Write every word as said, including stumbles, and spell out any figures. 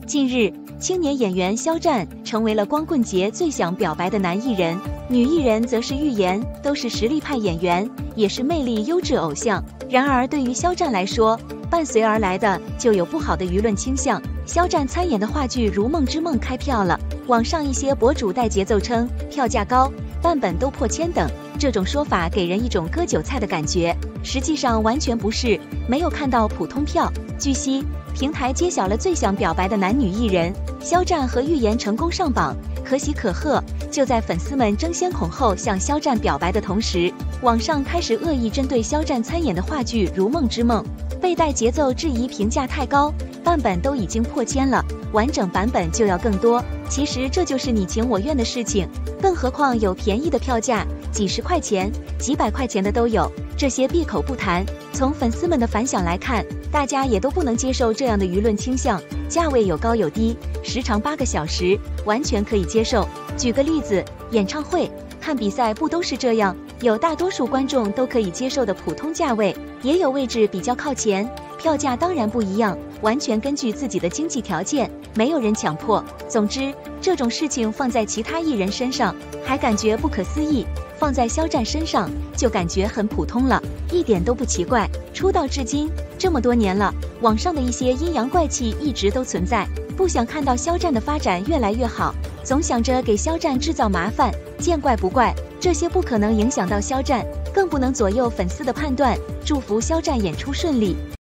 近日，青年演员肖战成为了光棍节最想表白的男艺人，女艺人则是预言，都是实力派演员，也是魅力优质偶像。然而，对于肖战来说，伴随而来的就有不好的舆论倾向。肖战参演的话剧《如梦之梦》开票了，网上一些博主带节奏称票价高，半本都破千等，这种说法给人一种割韭菜的感觉，实际上完全不是，没有看到普通票。据悉，平台揭晓了最想表白的男女艺人，肖战和预言成功上榜，可喜可贺。就在粉丝们争先恐后向肖战表白的同时，网上开始恶意针对肖战参演的话剧《如梦之梦》，被带节奏质疑评价太高，半本都已经破千了，完整版本就要更多。其实这就是你情我愿的事情，更何况有便宜的票价，几十块钱、几百块钱的都有，这些闭口不谈。从粉丝们的反响来看，大家也都不能接受这样的舆论倾向，价位有高有低，时长八个小时，完全可以接受。举个例子，演唱会、看比赛不都是这样？有大多数观众都可以接受的普通价位，也有位置比较靠前，票价当然不一样，完全根据自己的经济条件，没有人强迫。总之，这种事情放在其他艺人身上还感觉不可思议，放在肖战身上就感觉很普通了，一点都不奇怪。出道至今这么多年了，网上的一些阴阳怪气一直都存在，不想看到肖战的发展越来越好，总想着给肖战制造麻烦，见怪不怪。这些不可能影响到肖战，更不能左右粉丝的判断。祝福肖战演出顺利。